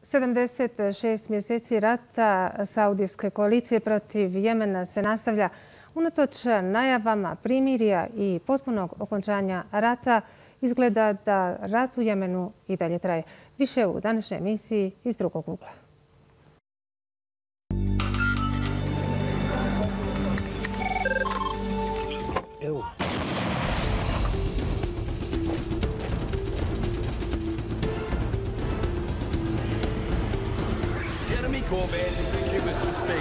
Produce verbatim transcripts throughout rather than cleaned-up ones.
sedamdeset šest mjeseci rata Saudijske koalicije protiv Jemena se nastavlja unatoč najavama primirja i potpunog okončanja rata. Izgleda da rat u Jemenu i dalje traje. Više u današnjoj emisiji iz drugog ugla. Evo. Jeremy Corbyn, give us to speak.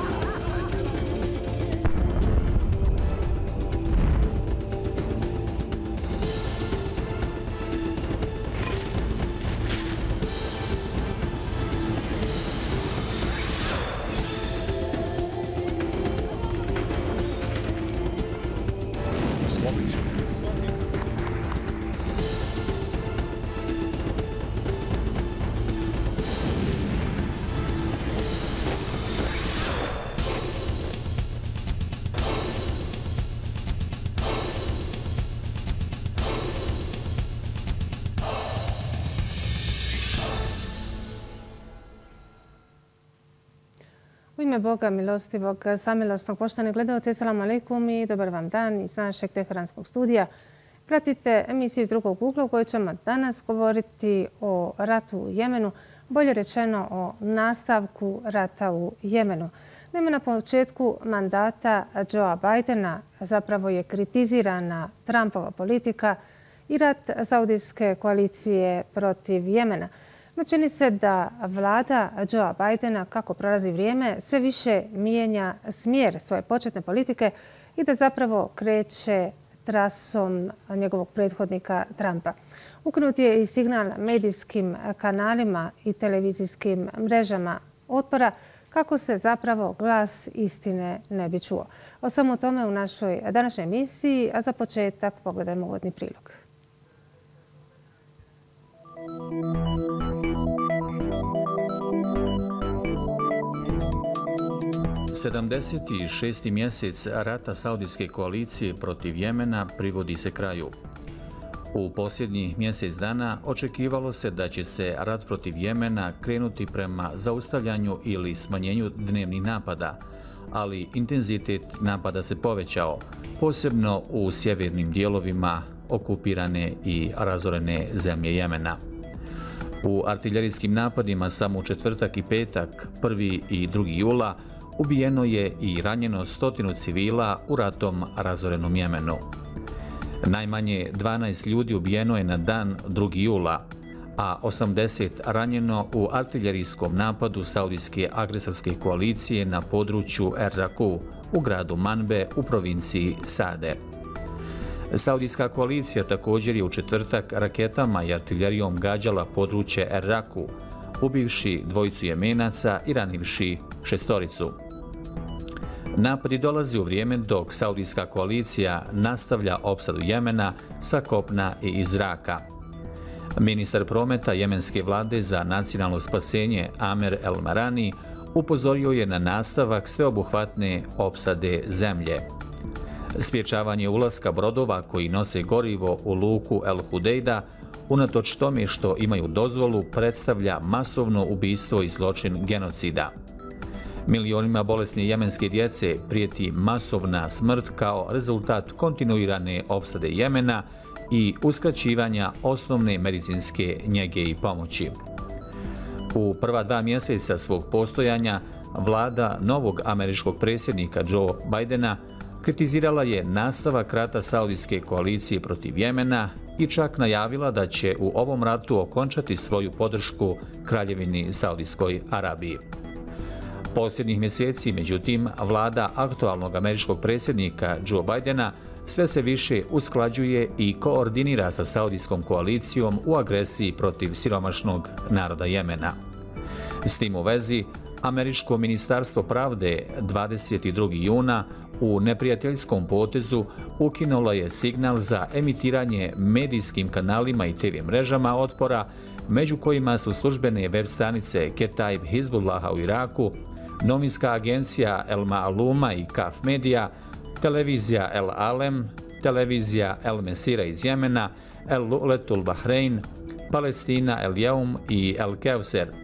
U ime Boga milostivog, samilosnog, poštovani gledalci, assalamu alaikum i dobar vam dan iz našeg teheranskog studija. Pratite emisiju iz drugog ugla u kojoj ćemo danas govoriti o ratu u Jemenu, bolje rečeno o nastavku rata u Jemenu. Naime, na početku mandata Joea Bidena zapravo je kritizirana Trumpova politika i rat Saudijske koalicije protiv Jemena. No čini se da vlada Joea Bidena, kako prolazi vrijeme, sve više mijenja smjer svoje početne politike i da zapravo kreće trasom njegovog prethodnika Trumpa. Ukinut je i signal medijskim kanalima i televizijskim mrežama otpora kako se zapravo glas istine ne bi čuo. O svemu tome u našoj današnjoj emisiji, a za početak pogledajmo uvodni prilog. sedamdeset šesti mjesec rata Saudijske koalicije protiv Jemena privodi se kraju. U posljednjih mjesec dana očekivalo se da će se rat protiv Jemena krenuti prema zaustavljanju ili smanjenju dnevnih napada, ali intenzitet napada se povećao, posebno u sjevernim dijelovima okupirane i razorene zemlje Jemena. U artiljerijskim napadima samo u četvrtak i petak, prvi i drugi jula, ubijeno je i ranjeno stotinu civila u ratom razorenom Jemenu. Najmanje dvanaest ljudi ubijeno je na dan drugi jula, a osamdeset ranjeno u artiljerijskom napadu Saudijske agresorske koalicije na području Er-Raku u gradu Manbe u provinciji Sade. Saudijska koalicija također je u četvrtak raketama i artiljerijom gađala područje Er-Raku, ubivši dvojicu Jemenaca i ranivši šestoricu. Napadi dolazi u vrijeme dok Saudijska koalicija nastavlja opsadu Jemena sa kopna i iz zraka. Ministar prometa jemenske vlade za nacionalno spasenje Amer El Marani upozorio je na nastavak sveobuhvatne opsade zemlje. Spriječavanje ulaska brodova koji nose gorivo u luku El Hudejda, unatoč tome što imaju dozvolu, predstavlja masovno ubistvo i zločin genocida. Milionima bolesne jemenske djece prijeti masovna smrt kao rezultat kontinuirane opsade Jemena i uskraćivanja osnovne medicinske njege i pomoći. U prva dva mjeseca svog postojanja vlada novog američkog predsjednika Joea Bidena kritizirala je nastavak rata Saudijske koalicije protiv Jemena i čak najavila da će u ovom ratu okončati svoju podršku Kraljevini Saudijskoj Arabiji. Posljednjih mjeseci, međutim, vlada aktualnog američkog predsjednika Joea Bidena sve se više usklađuje i koordinira sa Saudijskom koalicijom u agresiji protiv siromašnog naroda Jemena. S tim u vezi, Američko ministarstvo pravde dvadeset drugog juna u neprijateljskom potezu ukinulo je signal za emitiranje medijskim kanalima i te ve mrežama otpora, među kojima su službene web stranice Ketaib Hizbullaha u Iraku, novinska agencija El Ma'aluma i Kaf Media, televizija El Alem, televizija El Mesira iz Jemena, El Lu'letul Bahrein, Palestina El Jaum i El Kevser,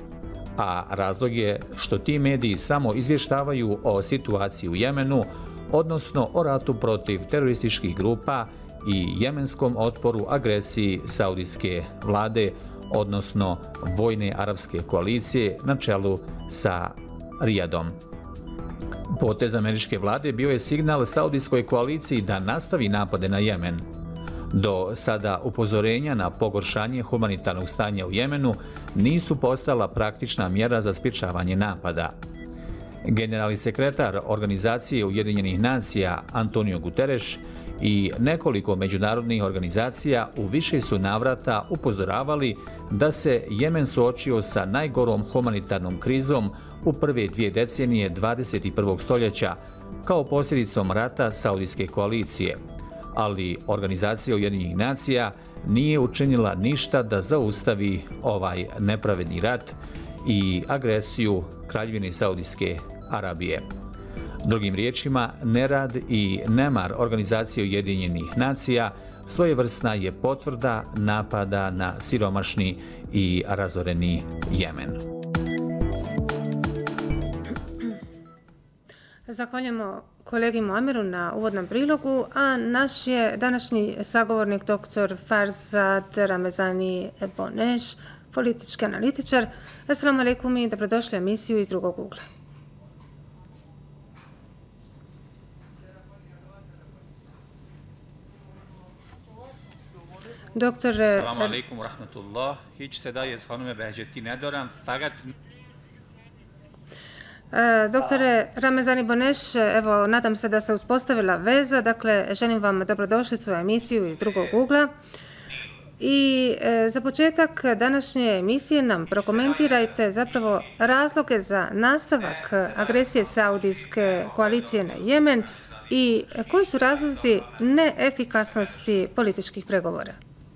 a razlog je što ti mediji samo izvještavaju o situaciji u Jemenu, odnosno o ratu protiv terorističkih grupa i jemenskom otporu agresiji saudijske vlade, odnosno vojne arapske koalicije na čelu sa Rijadom. Potez američke vlade bio je signal saudijskoj koaliciji da nastavi napade na Jemen. Do sada upozorenja na pogoršanje humanitarnog stanja u Jemenu nisu postala praktična mjera za sprječavanje napada. Generalni sekretar Organizacije Ujedinjenih nacija Antonio Guterres i nekoliko međunarodnih organizacija u više su navrata upozoravali da se Jemen suočio sa najgorom humanitarnom krizom u prve dvije decenije dvadeset i prvog stoljeća kao posljedicom rata saudijske koalicije, ali Organizacija Ujedinjenih nacija nije učinila ništa da zaustavi ovaj nepravedni rat i agresiju Kraljevine Saudijske Arabije. Drugim riječima, nerad i nemar Organizacije Ujedinjenih nacija svojevrsna je potvrda napada na siromašni i razoreni Jemen. Zahvaljujemo kolegi Muameru na uvodnom prilogu, a naš je današnji sagovornik doktor Farzad Ramezani Boneš, politički analitičar. Assalamu alaikum i dobrodošli u emisiju iz drugog ugla. Doktor... Assalamu alaikum wa rahmatullah. Hiç sedayı az hanım Behçeti nedaram. Fakat Doktore Ramezani Boneš, evo, nadam se da se uspostavila veza. Dakle, želim vam dobrodošlicu u emisiju iz drugog ugla. I e, za početak današnje emisije nam prokomentirajte zapravo razloge za nastavak agresije saudijske koalicije na Jemen i koji su razlozi neefikasnosti političkih pregovora.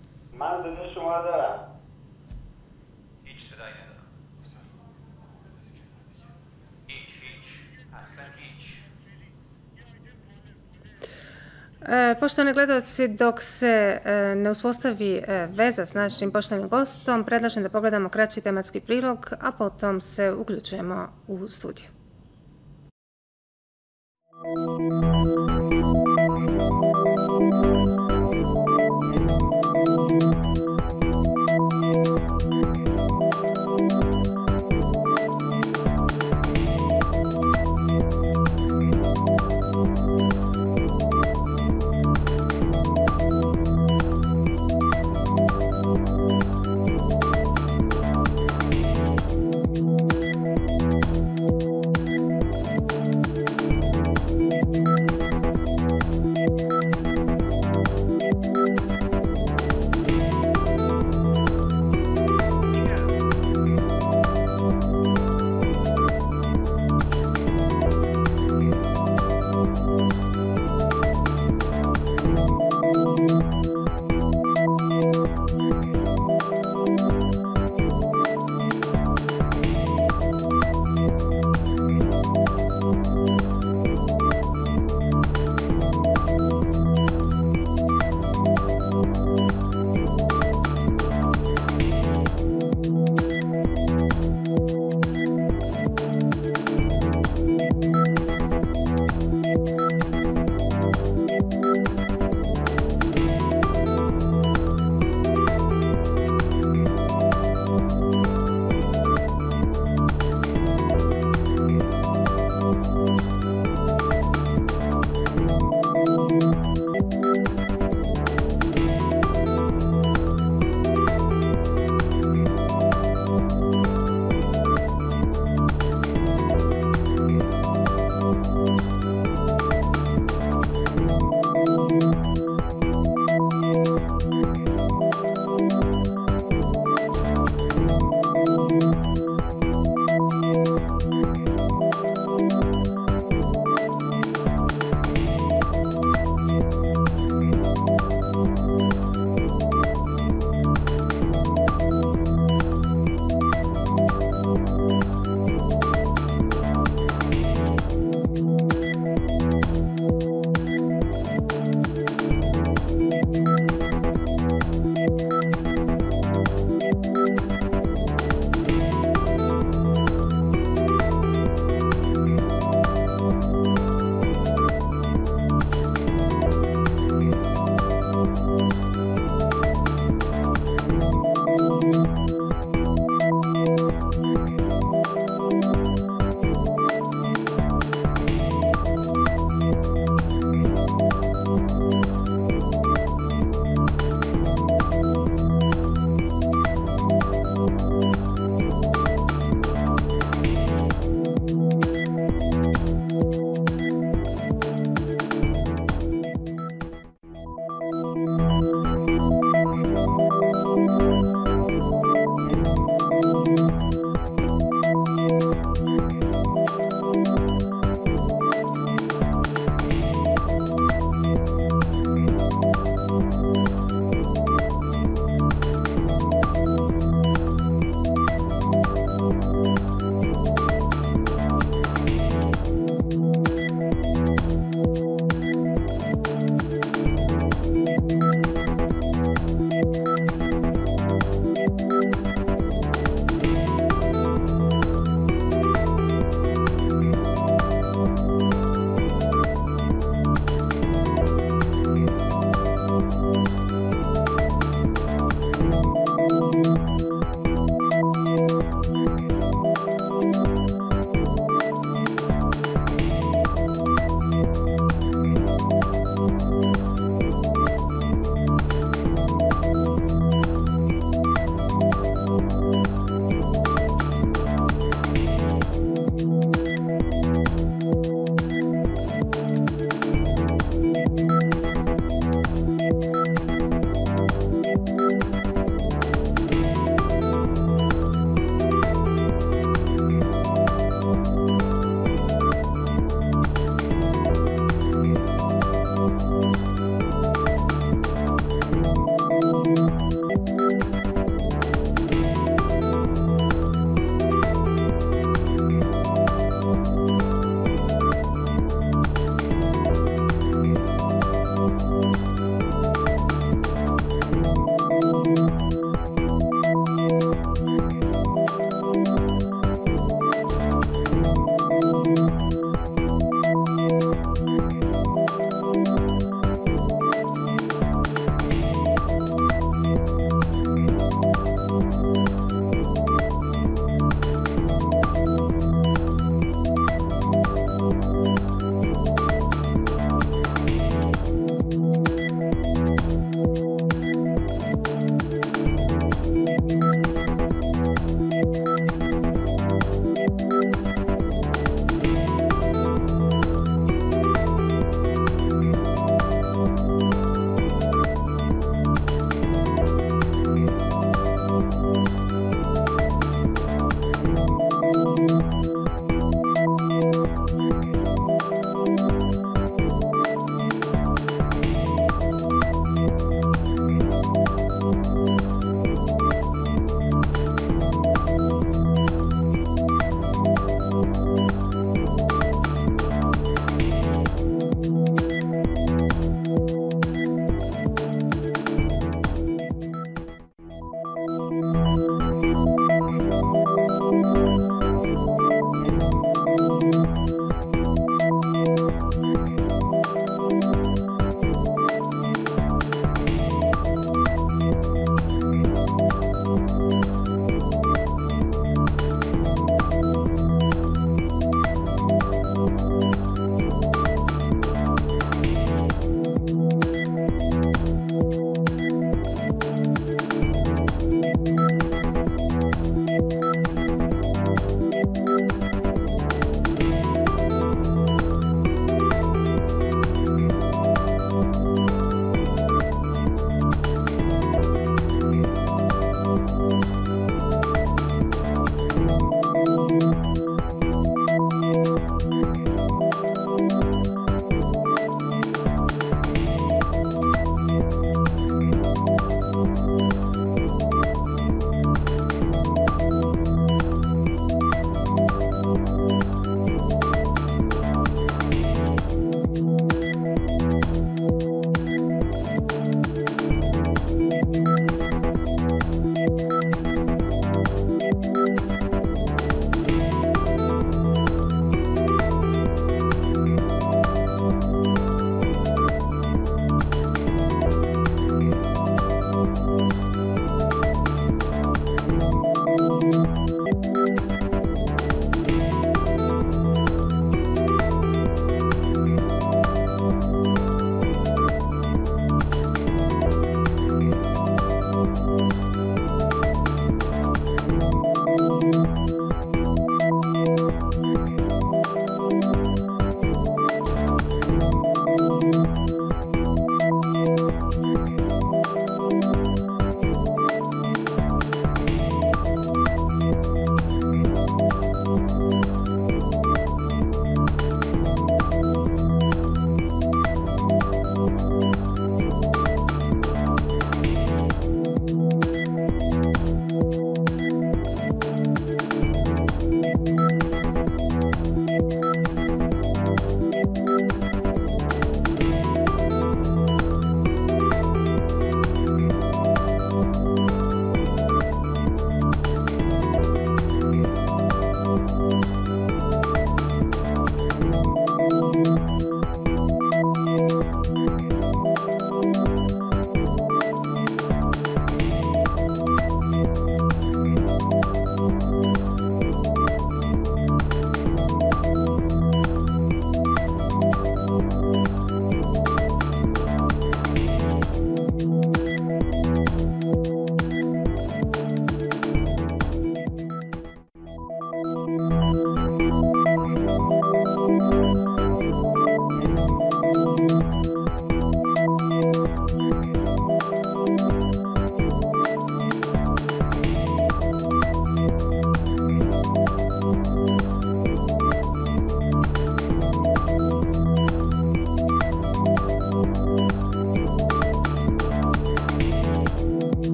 Poštovani gledalci, dok se ne uspostavi veza s našim poštovanim gostom, predlažem da pogledamo kraći tematski prilog, a potom se uključujemo u studiju.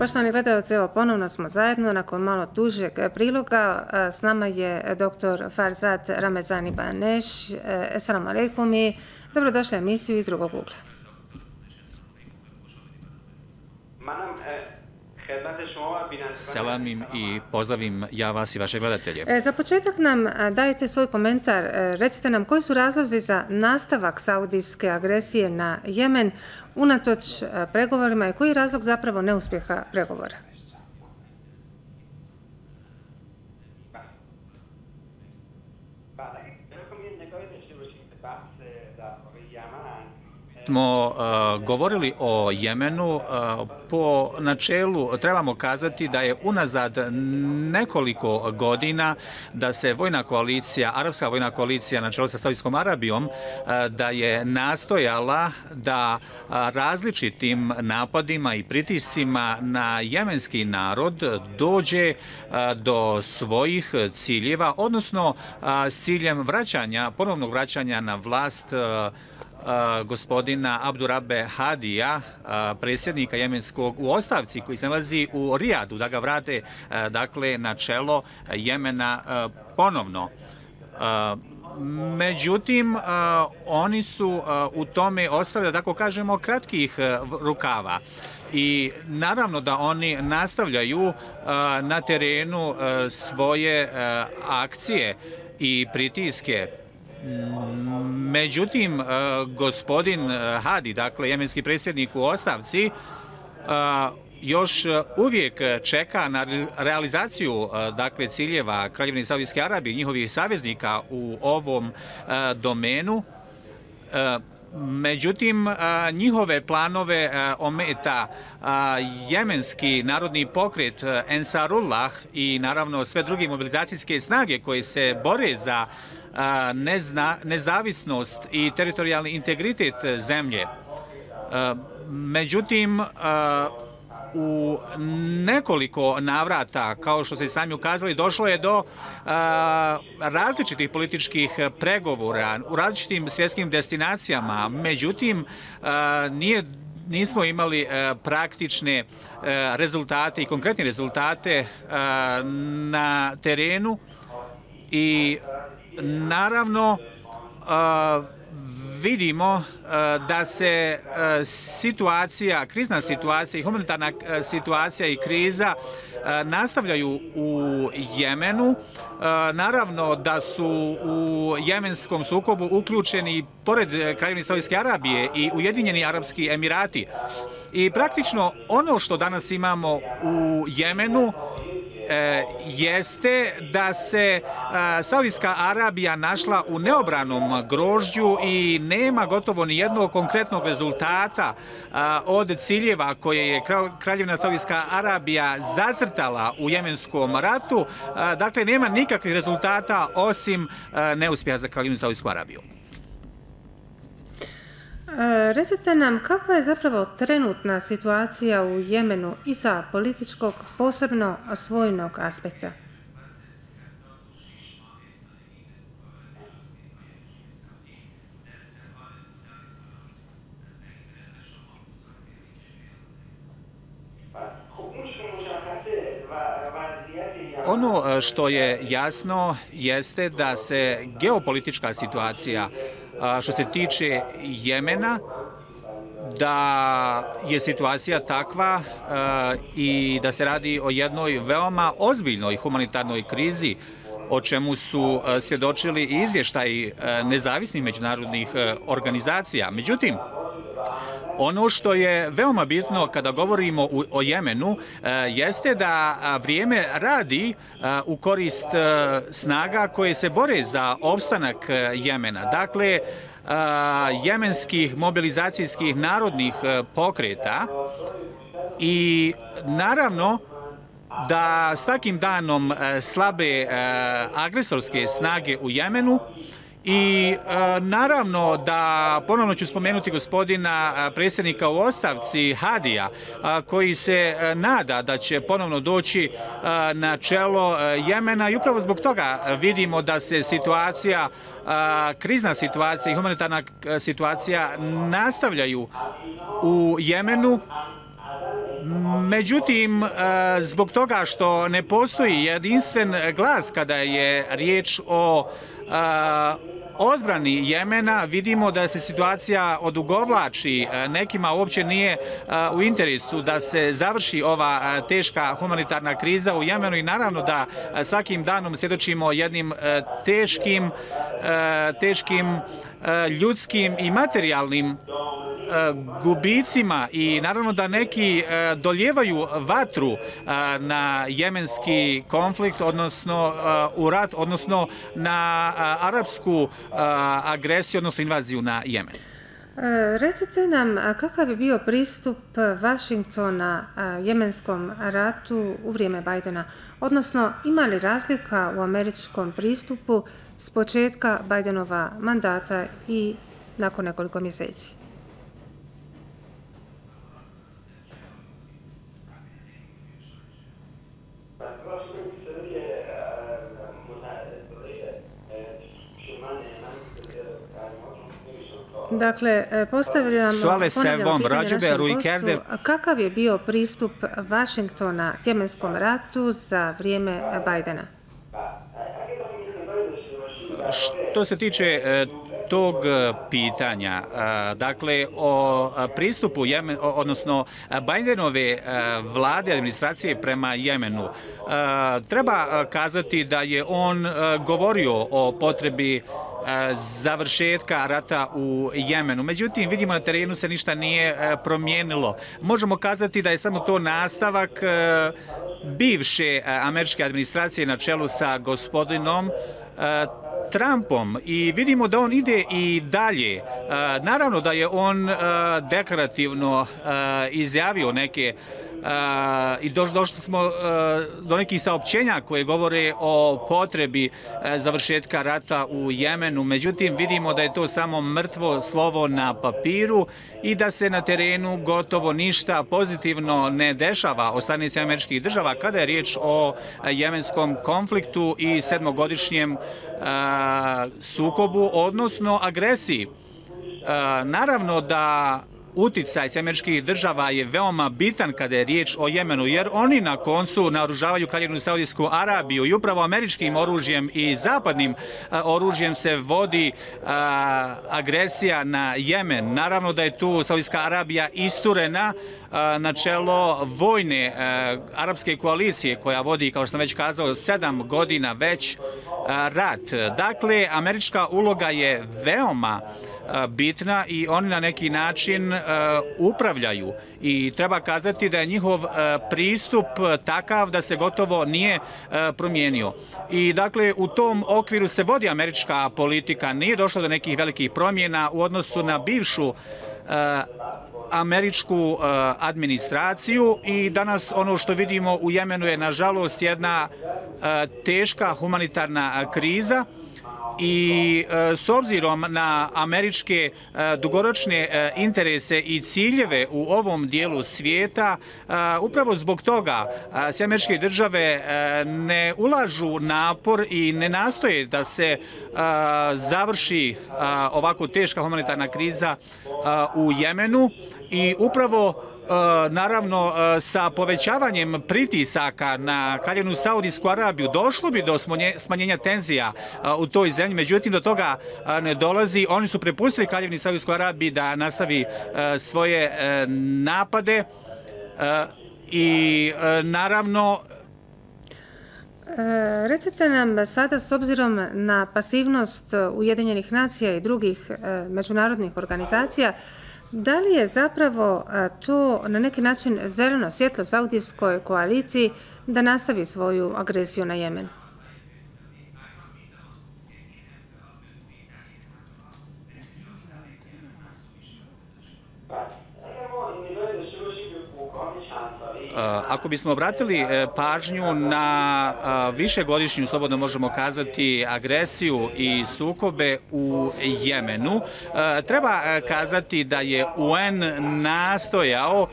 Poštovani gledalci, evo ponovno smo zajedno nakon malo dužeg priloga. S nama je doktor Farzad Ramezani Baneš. Assalamu alaikum i dobrodošli u emisiju iz drugog ugla. Selamim i pozdravim ja vas i vaše gledatelje. Za početak nam dajte svoj komentar. Recite nam koji su razlozi za nastavak saudijske agresije na Jemen unatoč pregovorima i koji je razlog zapravo neuspjeha pregovora? Smo uh, govorili o Jemenu, uh, po načelu trebamo kazati da je unazad nekoliko godina da se vojna koalicija, arapska vojna koalicija na čelu sa Saudijskom Arabijom, uh, da je nastojala da uh, različitim napadima i pritiscima na jemenski narod dođe uh, do svojih ciljeva, odnosno uh, s ciljem vraćanja, ponovnog vraćanja na vlast uh, gospodina Abdurabe Hadija, predsjednika jemenskog u ostavci koji se nalazi u Rijadu, da ga vrate dakle na čelo Jemena ponovno. Međutim, oni su u tome ostali, da tako kažemo, kratkih rukava. I naravno da oni nastavljaju na terenu svoje akcije i pritiske. Međutim, gospodin Hadi, dakle jemenski predsjednik u ostavci, još uvijek čeka na realizaciju dakle ciljeva Kraljevine Saudijske Arabije i njihovih saveznika u ovom domenu. Međutim, njihove planove ometa jemenski narodni pokret Ensarullah i naravno sve druge mobilizacijske snage koje se bore za Nezna, nezavisnost i teritorijalni integritet zemlje. Međutim, u nekoliko navrata, kao što ste sami ukazali, došlo je do različitih političkih pregovora u različitim svjetskim destinacijama. Međutim, nije nismo imali praktične rezultate i konkretne rezultate na terenu i naravno, vidimo da se situacija, krizna situacija i humanitarna situacija i kriza nastavljaju u Jemenu. Naravno da su u jemenskom sukobu uključeni, pored Kraljevine Saudijske Arabije, i Ujedinjeni Arapski Emirati. I praktično ono što danas imamo u Jemenu jeste da se Saudijska Arabija našla u neobranom grožđu i nema gotovo ni jednog konkretnog rezultata od ciljeva koje je Kraljevina Saudijska Arabija zacrtala u jemenskom ratu. Dakle, nema nikakvih rezultata osim neuspjeha za Kraljevinu Saudijsku Arabiju. Recite nam kakva je zapravo trenutna situacija u Jemenu i sa političkog, posebno vojnog aspekta? Ono što je jasno jeste da se geopolitička situacija što se tiče Jemena, da je situacija takva i da se radi o jednoj veoma ozbiljnoj humanitarnoj krizi, o čemu su svjedočili i izvještaji nezavisnih međunarodnih organizacija. Međutim, ono što je veoma bitno kada govorimo o Jemenu jeste da vrijeme radi u korist snaga koje se bore za opstanak Jemena. Dakle, jemenskih mobilizacijskih narodnih pokreta i naravno da svakim danom slabe agresorske snage u Jemenu. I naravno da ponovno ću spomenuti gospodina predsjednika u ostavci Hadija, koji se nada da će ponovno doći na čelo Jemena i upravo zbog toga vidimo da se situacija, krizna situacija i humanitarna situacija nastavljaju u Jemenu. Međutim, zbog toga što ne postoji jedinstven glas kada je riječ o odbrani Jemena, vidimo da se situacija odugovlači. Nekima uopće nije u interesu da se završi ova teška humanitarna kriza u Jemenu i naravno da svakim danom svjedočimo jednim teškim, teškim ljudskim i materijalnim gubicima i naravno da neki doljevaju vatru na jemenski konflikt, odnosno u rat, odnosno na arapsku agresiju, odnosno invaziju na Jemen. Recite nam kakav je bio pristup Vašingtona jemenskom ratu u vrijeme Bidena, odnosno ima li razlika u američkom pristupu s početka Bidenova mandata i nakon nekoliko mjeseci? Dakle, postavljamo pitanje našem gostu, kakav je bio pristup Vašingtona jemenskom ratu za vrijeme Bidena? Što se tiče tog pitanja, dakle, o pristupu, odnosno Bidenove vlade, administracije prema Jemenu, treba kazati da je on govorio o potrebi završetka rata u Jemenu. Međutim, vidimo na terenu se ništa nije promijenilo. Možemo kazati da je samo to nastavak bivše američke administracije na čelu sa gospodinom Trumpom i vidimo da on ide i dalje. Naravno da je on deklarativno izjavio neke i došli smo do nekih saopćenja koje govore o potrebi završetka rata u Jemenu. Međutim, vidimo da je to samo mrtvo slovo na papiru i da se na terenu gotovo ništa pozitivno ne dešava od strane američkih država kada je riječ o jemenskom konfliktu i sedmogodišnjem sukobu, odnosno agresiji. Naravno da uticaj američkih država je veoma bitan kada je riječ o Jemenu, jer oni na koncu naoružavaju Kraljevinu Saudijsku Arabiju i upravo američkim oružjem i zapadnim oružjem se vodi agresija na Jemen. Naravno da je tu Saudijska Arabija isturena na čelo vojne arapske koalicije koja vodi, kao što sam već kazao, sedam godina već rat. Dakle, američka uloga je veoma bitna i oni na neki način upravljaju i treba kazati da je njihov pristup takav da se gotovo nije promijenio. I dakle, u tom okviru se vodi američka politika, nije došlo do nekih velikih promjena u odnosu na bivšu američku administraciju i danas ono što vidimo u Jemenu je nažalost jedna teška humanitarna kriza i s obzirom na američke dugoročne interese i ciljeve u ovom dijelu svijeta, upravo zbog toga sve američke države ne ulažu napor i ne nastoje da se završi ovako teška humanitarna kriza u Jemenu i upravo naravno sa povećavanjem pritisaka na Kraljevinu Saudijsku Arabiju došlo bi do smanjenja tenzija u toj zemlji, međutim do toga ne dolazi. Oni su prepustili Kraljevini Saudijskoj Arabiji da nastavi svoje napade i naravno recite nam sada, s obzirom na pasivnost Ujedinjenih nacija i drugih međunarodnih organizacija, da li je zapravo to na neki način zeleno svjetlo saudijskoj koaliciji da nastavi svoju agresiju na Jemen? Ako bismo obratili pažnju na višegodišnju, slobodno možemo kazati, agresiju i sukobe u Jemenu, treba kazati da je U N nastojao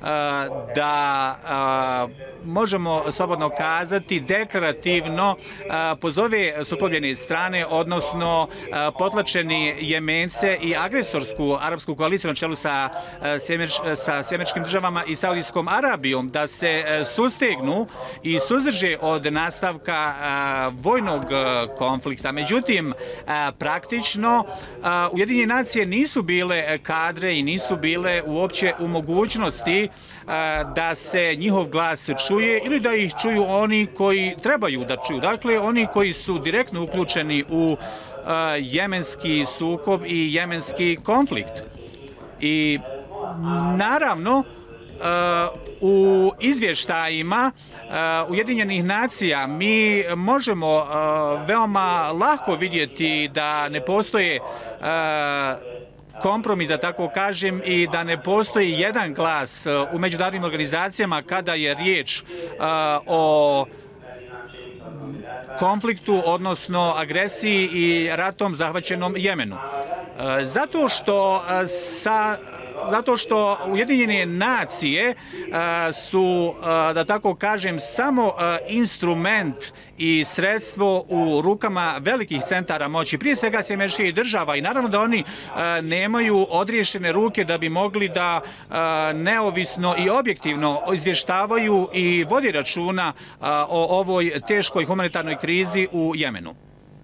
da, možemo slobodno kazati, deklarativno pozove sukobljene strane, odnosno potlačeni Jemence i agresorsku arapsku koaliciju na čelu sa američkim državama i Saudijskom Arabijom da se sustegnu i suzdrže od nastavka vojnog konflikta. Međutim, praktično Ujedinjene nacije nisu bile kadre i nisu bile uopće u mogućnosti da se njihov glas čuje ili da ih čuju oni koji trebaju da čuju. Dakle, oni koji su direktno uključeni u jemenski sukob i jemenski konflikt. I naravno, u izvještajima Ujedinjenih nacija mi možemo veoma lako vidjeti da ne postoje kompromis, da tako kažem, i da ne postoji jedan glas u međunarodnim organizacijama kada je riječ o konfliktu, odnosno agresiji i ratom zahvaćenom Jemenu. Zato što sa Zato što Ujedinjene nacije su, da tako kažem, samo instrument i sredstvo u rukama velikih centara moći, prije svega Sjedinjenih Američkih Država, i naravno da oni nemaju odriješene ruke da bi mogli da neovisno i objektivno izvještavaju i vodi računa o ovoj teškoj humanitarnoj krizi u Jemenu.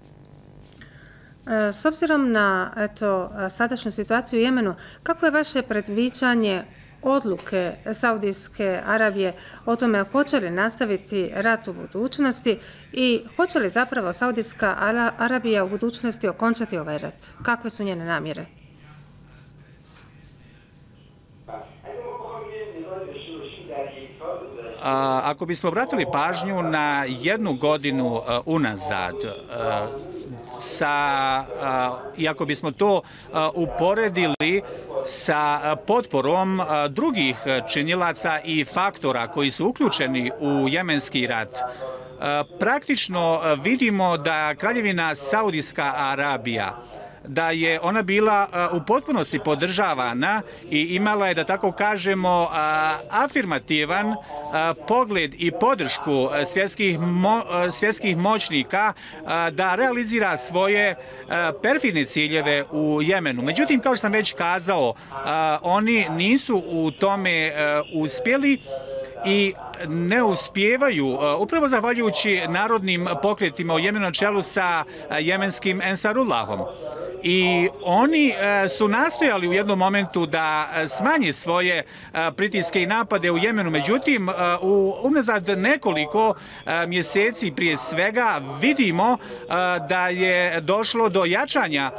S obzirom na eto, sadašnju situaciju u Jemenu, kako je vaše predviđanje odluke Saudijske Arabije o tome hoće li nastaviti rat u budućnosti i hoće li zapravo Saudijska Arabija u budućnosti okončati ovaj rat? Kakve su njene namjere? Ako bismo obratili pažnju na jednu godinu unazad, sa, i ako bismo to uporedili sa potporom drugih činilaca i faktora koji su uključeni u jemenski rat, praktično vidimo da Kraljevina Saudijska Arabija, da je ona bila u potpunosti podržavana i imala je, da tako kažemo, afirmativan pogled i podršku svjetskih, mo, svjetskih moćnika da realizira svoje perfidne ciljeve u Jemenu. Međutim, kao što sam već kazao, oni nisu u tome uspjeli i ne uspijevaju, upravo zahvaljujući narodnim pokretima u Jemenu na čelu sa jemenskim Ensarullahom. I oni su nastojali u jednom momentu da smanje svoje pritiske i napade u Jemenu. Međutim, u unazad nekoliko mjeseci prije svega vidimo da je došlo do jačanja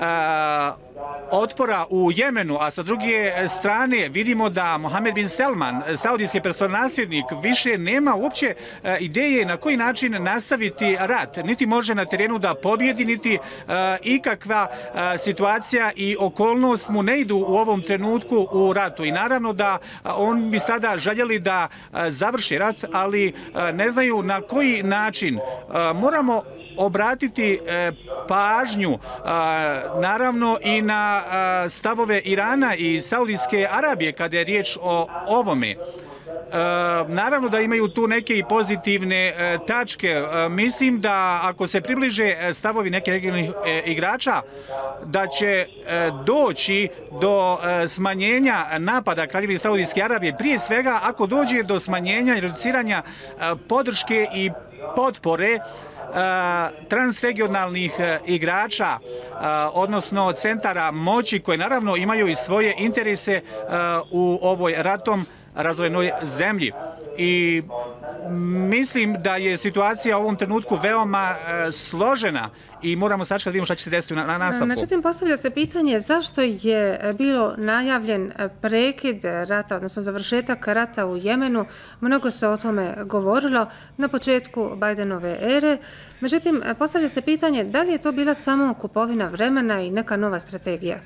otpora u Jemenu, a sa druge strane vidimo da Mohamed bin Salman, saudijski prestolonaslednik, više nema uopće ideje na koji način nastaviti rat. Niti može na terenu da pobjedi, niti ikakva situacija i okolnost mu ne idu u ovom trenutku u ratu. I naravno da on bi sada željeli da završi rat, ali ne znaju na koji način. Moramo obratiti pažnju naravno i na stavove Irana i Saudijske Arabije kada je riječ o ovome. Naravno da imaju tu neke i pozitivne tačke. Mislim da ako se približe stavovi nekih regionalnih igrača, da će doći do smanjenja napada Kraljevine Saudijske Arabije, prije svega ako dođe do smanjenja i reduciranja podrške i potpore transregionalnih igrača, odnosno centara moći koje naravno imaju i svoje interese u ovoj ratom razvojenoj zemlji. I mislim da je situacija u ovom trenutku veoma složena i moramo sačekati da vidimo šta će se desiti na nastavku. Međutim, postavlja se pitanje zašto je bilo najavljen prekid rata, odnosno završetak rata u Jemenu. Mnogo se o tome govorilo na početku Bidenove ere. Međutim, postavlja se pitanje da li je to bila samo kupovina vremena i neka nova strategija?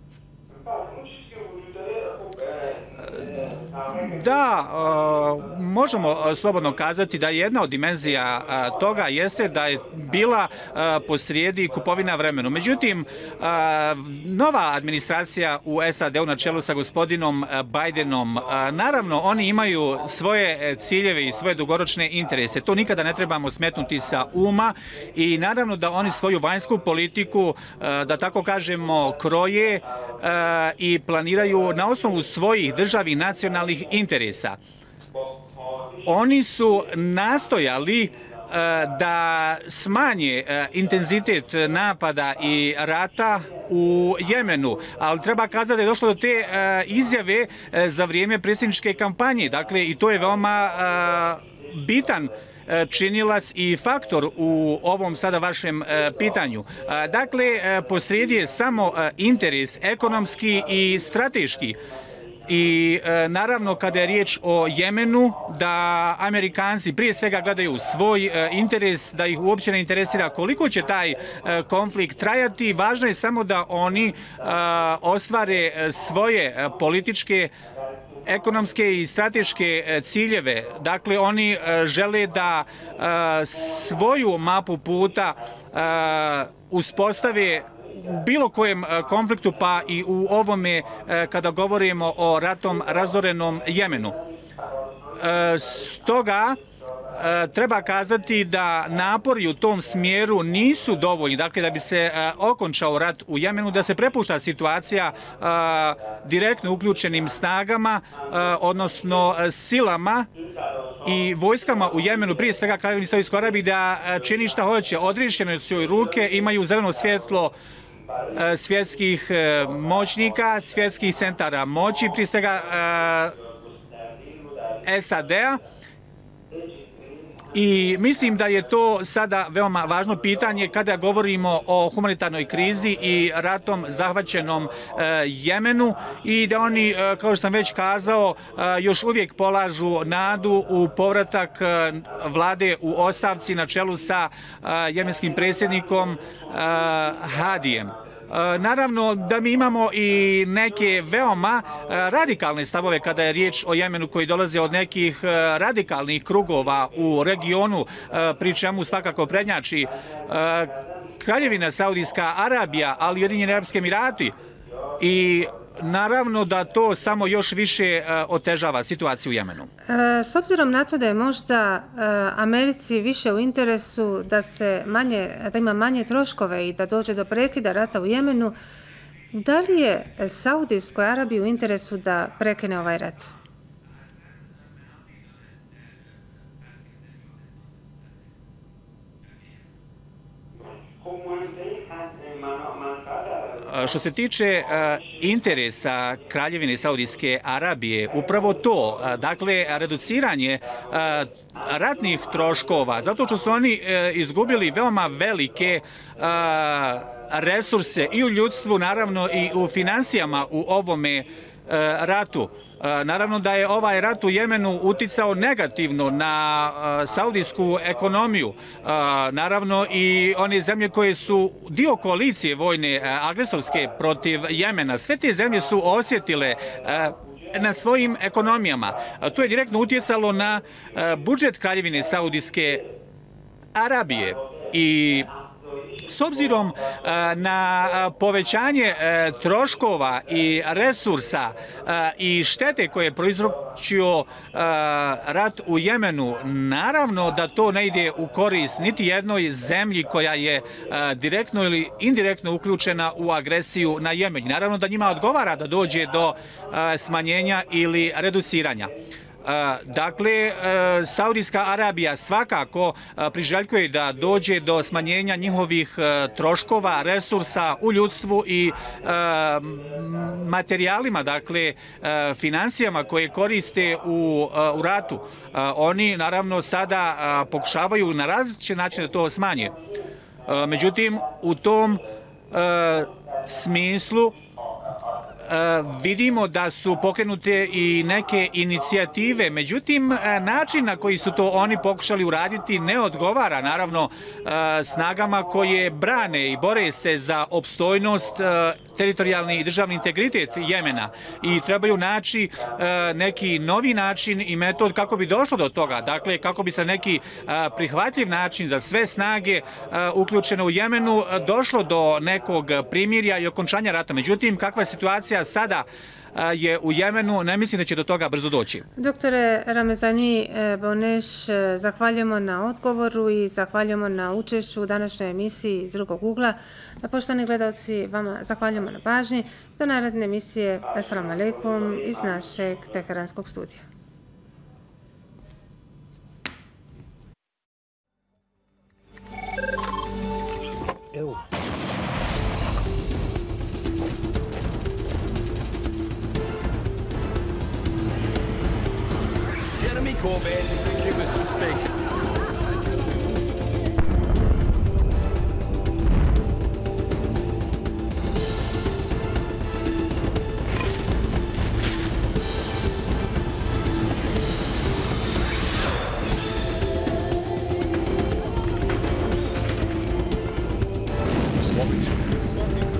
Da, možemo slobodno kazati da jedna od dimenzija toga jeste da je bila posrijedi kupovina vremenu. Međutim, nova administracija u S A D-u na čelu sa gospodinom Bidenom, naravno, oni imaju svoje ciljeve i svoje dugoročne interese. To nikada ne trebamo smetnuti sa uma i naravno da oni svoju vanjsku politiku, da tako kažemo, kroje i planiraju na osnovu svojih državnih nacionalnih interesa. Oni su nastojali da smanje intenzitet napada i rata u Jemenu, ali treba kazati da je došlo do te izjave za vrijeme predsjedničke kampanje. Dakle, i to je veoma bitan činilac i faktor u ovom sada vašem pitanju. Dakle, posrijedi je samo interes ekonomski i strateški. I naravno kada je riječ o Jemenu, da Amerikanci prije svega gledaju svoj interes, da ih uopće ne interesira koliko će taj konflikt trajati, važno je samo da oni ostvare svoje političke, ekonomske i strateške ciljeve. Dakle, oni žele da svoju mapu puta uspostave u bilo kojem konfliktu, pa i u ovome kada govorimo o ratom razorenom Jemenu. Stoga treba kazati da napori u tom smjeru nisu dovoljni, dakle da bi se okončao rat u Jemenu, da se prepušta situacija direktno uključenim snagama, odnosno silama i vojskama u Jemenu, prije svega Kraljevini Saudijskoj Arabiji, da čini šta hoće, odriješene su joj ruke, imaju zeleno svjetlo svjetskih moćnika, svjetskih centara moći, prije svega S A D-a. I mislim da je to sada veoma važno pitanje kada govorimo o humanitarnoj krizi i ratom zahvaćenom Jemenu i da oni, kao što sam već kazao, još uvijek polažu nadu u povratak vlade u ostavci na čelu sa jemenskim predsjednikom Hadijem. Naravno da mi imamo i neke veoma radikalne stavove kada je riječ o Jemenu koji dolaze od nekih radikalnih krugova u regionu, pri čemu svakako prednjači Kraljevina Saudijska Arabija, ali i Ujedinjeni Arapski Emirati. I naravno da to samo još više otežava situaciju u Jemenu. S obzirom na to da je možda Americi više u interesu da se manje, da ima manje troškove i da dođe do prekida rata u Jemenu, da li je Saudijskoj Arabiji u interesu da prekine ovaj rat? Što se tiče interesa Kraljevine Saudijske Arabije, upravo to, dakle, reduciranje ratnih troškova, zato što su oni izgubili veoma velike resurse i u ljudstvu, naravno i u finansijama u ovome ratu. Naravno da je ovaj rat u Jemenu uticao negativno na saudijsku ekonomiju. Naravno i one zemlje koje su dio koalicije vojne agresorske protiv Jemena. Sve te zemlje su osjetile na svojim ekonomijama. To je direktno utjecalo na budžet Kraljevine Saudijske Arabije. I s obzirom na povećanje troškova i resursa i štete koje je prouzročio rat u Jemenu, naravno da to ne ide u korist niti jednoj zemlji koja je direktno ili indirektno uključena u agresiju na Jemen. Naravno da njima odgovara da dođe do smanjenja ili reduciranja. Dakle, Saudijska Arabija svakako priželjkuje da dođe do smanjenja njihovih troškova, resursa u ljudstvu i materijalima, dakle, financijama koje koriste u, u ratu. Oni, naravno, sada pokušavaju na različite načine da to smanje. Međutim, u tom smislu vidimo da su pokrenute i neke inicijative, međutim način na koji su to oni pokušali uraditi ne odgovara naravno snagama koje brane i bore se za opstojnost teritorijalni i državni integritet Jemena i trebaju naći neki novi način i metod kako bi došlo do toga. Dakle, kako bi se neki prihvatljiv način za sve snage uključene u Jemenu došlo do nekog primirja i okončanja rata. Međutim, kakva je situacija sada je u Jemenu, ne mislim da će do toga brzo doći. Doktore Ramezani Boneš, zahvaljujemo na odgovoru i zahvaljujemo na učešću u današnjoj emisiji iz drugog ugla. Poštovani gledalci, vama zahvaljujemo na pažnji. Do naredne emisije, assalamu alaikum, iz našeg teheranskog studija. Evo. Jeremy Corbyn, thank you, Mister Speaker. Slović.